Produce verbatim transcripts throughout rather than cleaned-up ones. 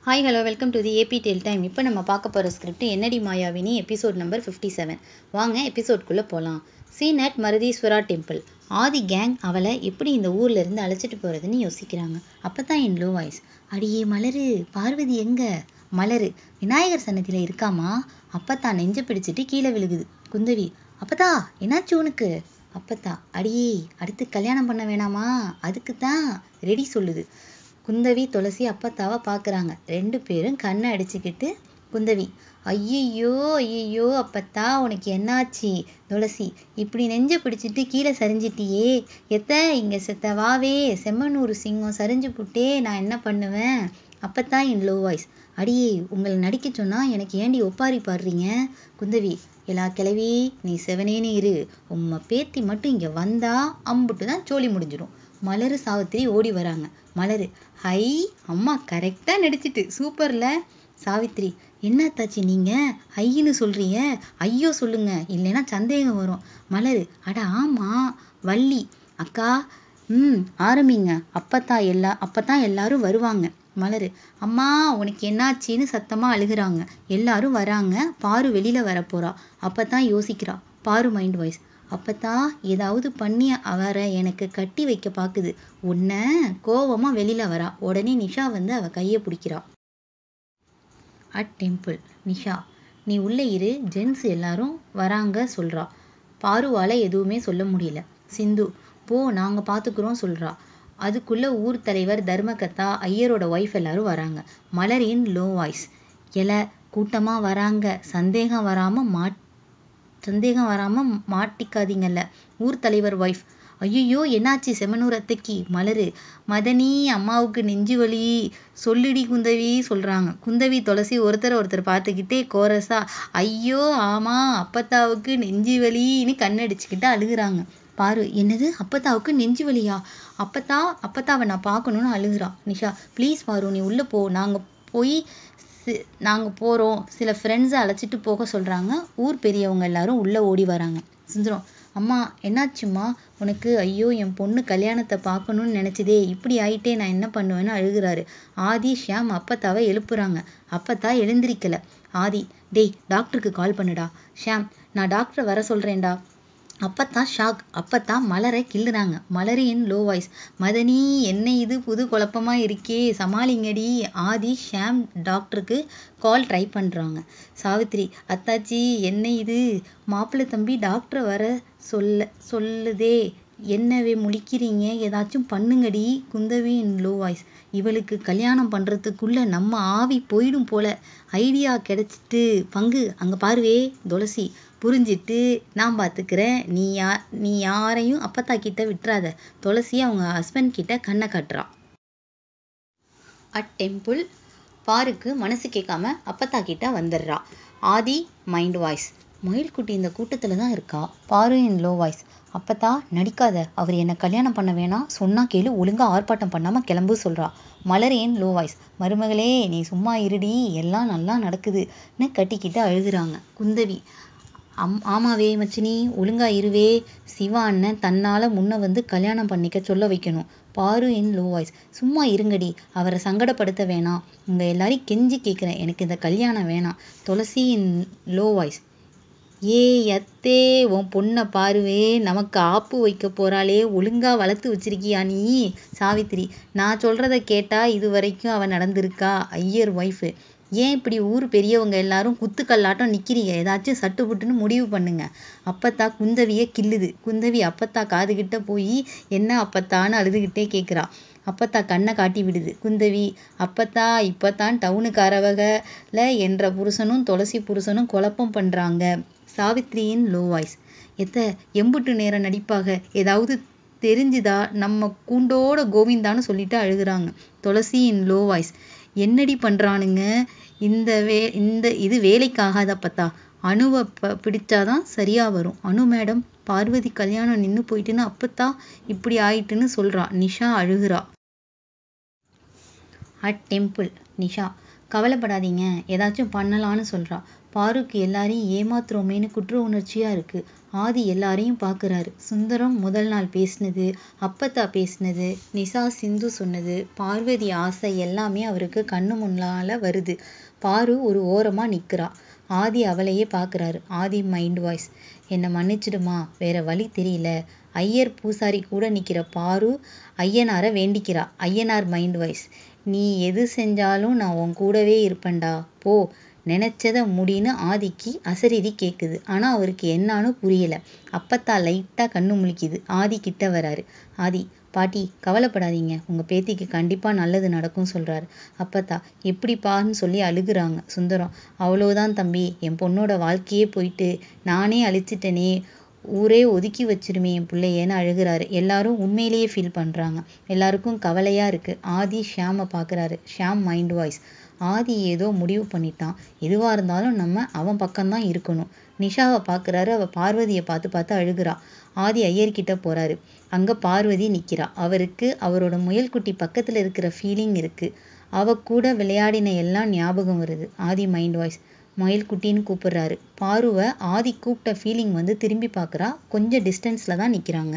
Hi hello welcome to the AB tell time. இப்போ நம்ம பார்க்க போகிற script Ennadi Mayavini episode number fifty seven. வாங்க எபிசோட்குள்ளே போகலாம். Scene at Marudheeswara temple. Aadhi gang அவளை எப்படி இந்த ஊரில் இருந்து அழைச்சிட்டு போகிறதுன்னு யோசிக்கிறாங்க. அப்போ தான் என் லோ வாய்ஸ், அடியே மலரு, பார்வதி எங்க? மலரு, விநாயகர் சன்னதியில் இருக்காமா. அப்பத்தா நெஞ்ச பிடிச்சிட்டு கீழே விழுகுது. குந்தவி, அப்பத்தா என்னாச்சு உனக்கு? அப்பத்தா, அடியே அடுத்து கல்யாணம் பண்ண வேணாமா, அதுக்கு தான் ரெடி சொல்லுது. குந்தவி துளசி அப்பத்தாவை பார்க்குறாங்க. ரெண்டு பேரும் கண்ணை அடிச்சுக்கிட்டு, குந்தவி, ஐயையோ ஐயையோ அப்பத்தா உனக்கு என்னாச்சு? துளசி, இப்படி நெஞ்ச பிடிச்சிட்டு கீழே சரிஞ்சிட்டியே, எத்த இங்கே செத்த வாவே, செம்மனூர் சிங்கம் சரிஞ்சு புட்டே, நான் என்ன பண்ணுவேன்? அப்பத்தான் என் லோ வாய்ஸ், அடியே உங்களை நடிக்க சொன்னால் எனக்கு ஏண்டி ஒப்பாரி பாடுறீங்க? குந்தவி, எல்லா கிளவி நீ செவனேன்னு இரு, உம்மை பேத்தி மட்டும் இங்கே வந்தா அம்புட்டு தான் சோழி முடிஞ்சிடும். மலரு சாவித்திரி ஓடி வராங்க. மலரு, ஹை அம்மா கரெக்டாக நடிச்சிட்டு சூப்பர்ல. சாவித்திரி, என்னத்தாச்சு நீங்கள் ஐயின்னு சொல்கிறீங்க? ஐயோ சொல்லுங்க, இல்லைன்னா சந்தேகம் வரும். மலரு, அட ஆமாம் வள்ளி அக்கா, ம் ஆரம்பிங்க, அப்பத்தா எல்லா அப்பத்தான் எல்லாரும் வருவாங்க. மலரு, அம்மா உனக்கு என்னாச்சின்னு சத்தமாக அழுகிறாங்க. எல்லாரும் வராங்க. பாரு வெளியில் வரப்போறா. அப்பத்தான் யோசிக்கிறா. பாரு மைண்ட் வாய்ஸ், அப்பத்தா ஏதாவது பண்ணி அவரை எனக்கு கட்டி வைக்க பார்க்குது. உன்ன கோவமாக வெளியில் வரா. உடனே நிஷா வந்து அவள் கையை பிடிக்கிறா. At temple. நிஷா, நீ உள்ளே இரு, ஜென்ஸ் எல்லாரும் வராங்க சொல்கிறா. பாருவால் எதுவுமே சொல்ல முடியல. சிந்து, போ நாங்கள் பார்த்துக்குறோம் சொல்கிறா. அதுக்குள்ளே ஊர் தலைவர் தர்மகத்தா ஐயரோட ஒய்ஃப் எல்லாரும் வராங்க. மலரின் லோ வாய்ஸ், எல கூட்டமாக வராங்க, சந்தேகம் வராமல் மாட் சந்தேகம் வராமல் மாட்டிக்காதீங்கல்ல. ஊர் தலைவர் ஒய்ஃப், ஐயோ என்னாச்சு செம்மனூர் அத்தைக்கு? மலரு, மதனி அம்மாவுக்கு நெஞ்சு வலி சொல்லிடி குந்தவி சொல்கிறாங்க. குந்தவி துளசி ஒருத்தர் ஒருத்தர் பார்த்துக்கிட்டே கோரஸா, ஐயோ ஆமாம் அப்பத்தாவுக்கு நெஞ்சு வலின்னு கண்ணடிச்சுக்கிட்டு அழுகுறாங்க. பாரு, என்னது அப்பத்தாவுக்கு நெஞ்சு வலியா? அப்பத்தா அப்பத்தாவை நான் பார்க்கணுன்னு அழுகுறா. நிஷா, ப்ளீஸ் பாரு நீ உள்ளே போ, நாங்கள் போய் நாங்கள் போகிறோம், சில ஃப்ரெண்ட்ஸை அழைச்சிட்டு போக சொல்கிறாங்க. ஊர் பெரியவங்க எல்லாரும் உள்ளே ஓடி வராங்க. சுந்தரம், அம்மா என்னாச்சும்மா உனக்கு? ஐயோ என் பொண்ணு கல்யாணத்தை பார்க்கணுன்னு நினச்சதே, இப்படி ஆயிட்டே, நான் என்ன பண்ணுவேன்னு அழுகிறாரு. ஆதி ஷியாம் அப்பத்தாவை எழுப்புறாங்க. அப்பத்தா எழுந்திரிக்கலை. ஆதி, டேய் டாக்டருக்கு கால் பண்ணுடா. ஷியாம், நான் டாக்டரை வர சொல்கிறேன்டா. அப்பத்தான் ஷாக். அப்பத்தான் மலரை கிள்ளுறாங்க. மலரின் லோ வாய்ஸ், மதனி என்ன இது புது குழப்பமா இருக்கே, சமாளிங்கடி. ஆதி ஷியாம் டாக்டருக்கு கால் ட்ரை பண்ணுறாங்க. சாவித்திரி, அத்தாச்சி என்ன இது, மாப்பிள்ளை தம்பி டாக்டரை வர சொல்ல சொல்லுதே, என்னவே முழிக்கிறீங்க, ஏதாச்சும் பண்ணுங்கடி. குந்தவியின் லோ வாய்ஸ், இவளுக்கு கல்யாணம் பண்ணுறதுக்குள்ளே நம்ம ஆவி போயிடும் போல, ஐடியா கிடைச்சிட்டு பங்கு அங்கே பாருவே. துளசி, புரிஞ்சிட்டு நான் பார்த்துக்கிறேன், நீ யா நீ யாரையும் அப்பத்தா கிட்ட விட்டுறாத. துளசி அவங்க ஹஸ்பண்ட் கிட்ட கண்ணை காட்டுறா. At temple. பாருக்கு மனசு கேட்காம அப்பத்தா கிட்ட வந்துடுறா. ஆதி மைண்ட் வாய்ஸ், மயில்குட்டி இந்த கூட்டத்தில் தான் இருக்கா. பாரு இன் லோ வாய்ஸ், அப்பத்தா நடிக்காத, அவர் என்னை கல்யாணம் பண்ண வேணாம் சொன்னா கேளு, ஒழுங்காக ஆர்ப்பாட்டம் பண்ணாமல் கிளம்பு சொல்கிறா. மலரேன் லோ வாய்ஸ், மருமகளே நீ சும்மா இருடி, எல்லாம் நல்லா நடக்குதுன்னு கட்டிக்கிட்டு அழுகுறாங்க. குந்தவி, அம் ஆமாவே மச்சினி, ஒழுங்கா இருவே, சிவா அண்ணன் தன்னால் முன்ன வந்து கல்யாணம் பண்ணிக்க சொல்ல வைக்கணும். பாரு இன் லோ வாய்ஸ், சும்மா இருங்கடி, அவரை சங்கடப்படுத்த வேணாம், உங்கள் எல்லாரையும் கெஞ்சி கேட்குறேன், எனக்கு இந்த கல்யாணம் வேணாம். துளசி இன் லோ வாய்ஸ், ஏ அத்தே உன் பொண்ணை பாருவே, நமக்கு ஆப்பு வைக்க போகிறாளே, ஒழுங்காக வளர்த்து வச்சிருக்கியா நீ? சாவித்திரி, நான் சொல்கிறத கேட்டால் இது வரைக்கும் அவன் நடந்திருக்கா? ஐயர் ஒய்ஃபு, ஏன் இப்படி ஊர் பெரியவங்க எல்லாரும் குத்துக்கல்லாட்டம் நிற்கிறீங்க, ஏதாச்சும் சட்டு புட்டுன்னு முடிவு பண்ணுங்க. அப்பத்தா குந்தவியை கிள்ளுது. குந்தவி அப்பத்தா காதுகிட்ட போய் என்ன அப்பத்தான்னு அழுதுகிட்டே கேட்குறா. அப்பத்தா கண்ணை காட்டி விடுது. குந்தவி, அப்பத்தா இப்போத்தான் டவுனுக்காரவகல என்ற புருஷனும் துளசி புருஷனும் குழப்பம் பண்ணுறாங்க. சாவித்திரியின் லோ வாய்ஸ், எத்த எம்புட்டு நேரம் நடிப்பாக, ஏதாவது தெரிஞ்சுதா? நம்ம கூண்டோட கோவிந்தான்னு சொல்லிட்டு அழுகுறாங்க. துளசியின் லோ வாய்ஸ், என்னடி பண்ணுறானுங்க இந்த வே இந்த இது வேலைக்காகாத அப்பத்தா, அணுவை ப பிடிச்சாதான் சரியாக வரும். அணு மேடம், பார்வதி கல்யாணம் நின்று போயிட்டுன்னு அப்பத்தா இப்படி ஆயிட்டுன்னு சொல்கிறா. நிஷா அழுகுறா. At temple. நிஷா, கவலைப்படாதீங்க, ஏதாச்சும் பண்ணலான்னு சொல்றா. பாருக்கு எல்லாரையும் ஏமாத்துறோமேன்னு குற்ற உணர்ச்சியா இருக்கு. ஆதி எல்லாரையும் பார்க்குறாரு. சுந்தரம் முதல் நாள் பேசினது, அப்பத்தா பேசினது, நிஷா சிந்து சொன்னது, பார்வதி ஆசை எல்லாமே அவருக்கு கண்ணு முன்னால வருது. பாரு ஒரு ஓரமா நிக்கிறா. ஆதி அவளையே பார்க்குறாரு. ஆதி மைண்ட் வாய்ஸ், என்னை மன்னிச்சிடுமா, வேற வழி தெரியல. ஐயர் பூசாரி கூட நிற்கிற பாரு ஐயனாரை வேண்டிக்கிறா. ஐயனார் மைண்ட் வாய்ஸ், நீ எது செஞ்சாலும் நான் உன் கூடவே இருப்பேன்டா, போ, நினைச்சத முடின்னு ஆதிக்கு அசரீதி கேட்குது. ஆனால் அவருக்கு என்னான்னு புரியல. அப்பத்தா லைட்டாக கண்ணு முழிக்குது. ஆதி கிட்ட வராரு. ஆதி, பாட்டி கவலைப்படாதீங்க, உங்கள் பேத்திக்கு கண்டிப்பாக நல்லது நடக்கும் சொல்கிறாரு. அப்பத்தா, எப்படிப்பான்னு சொல்லி அழுகுறாங்க. சுந்தரம், அவ்வளோதான் தம்பி, என் பொண்ணோட வாழ்க்கையே போயிட்டு நானே அழிச்சிட்டேனே, ஊரே ஒதுக்கி வச்சிருமே என் பிள்ளையேன்னு அழுகிறாரு. எல்லாரும் உண்மையிலேயே ஃபீல் பண்ணுறாங்க. எல்லாருக்கும் கவலையாக இருக்குது. ஆதி ஷியாமை பார்க்குறாரு. ஷியாம் மைண்ட் வாய்ஸ், ஆதி ஏதோ முடிவு பண்ணிட்டான், எதுவாக இருந்தாலும் நம்ம அவன் பக்கம்தான் இருக்கணும். நிஷாவை பார்க்குறாரு. அவள் பார்வதியை பார்த்து பார்த்து அழுகிறா. ஆதி ஐயர்கிட்ட போகிறாரு. அங்கே பார்வதி நிற்கிறா. அவருக்கு அவரோட முயல்குட்டி பக்கத்தில் இருக்கிற ஃபீலிங் இருக்குது. அவ கூட விளையாடின எல்லாம் ஞாபகம் வருது. ஆதி மைண்ட் வாய்ஸ், முயல்குட்டின்னு கூப்பிடுறாரு. பாருவை ஆதி கூப்பிட்ட ஃபீலிங் வந்து திரும்பி பார்க்குறா. கொஞ்சம் டிஸ்டன்ஸில் தான் நிற்கிறாங்க.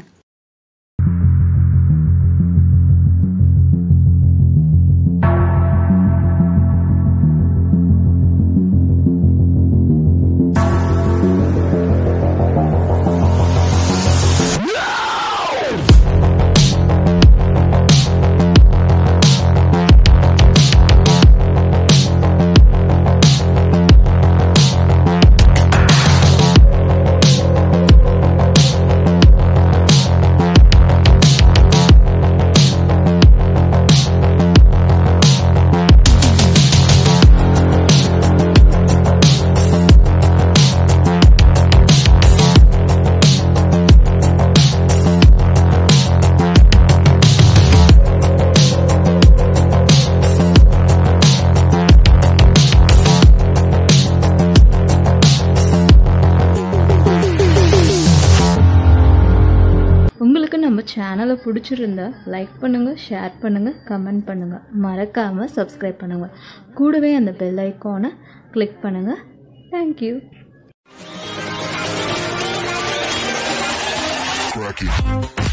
உங்களுக்கு நம்ம சேனலை பிடிச்சிருந்தா லைக் பண்ணுங்கள், ஷேர் பண்ணுங்கள், கமெண்ட் பண்ணுங்கள், மறக்காமல் சப்ஸ்கிரைப் பண்ணுங்கள். கூடவே அந்த பெல் ஐக்கானை கிளிக் பண்ணுங்கள். தேங்க்யூ.